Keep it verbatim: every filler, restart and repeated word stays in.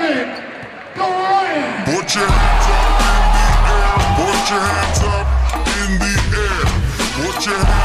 it. Go ahead. Put your hands up in the air. Put your hands up in the air. Put your hands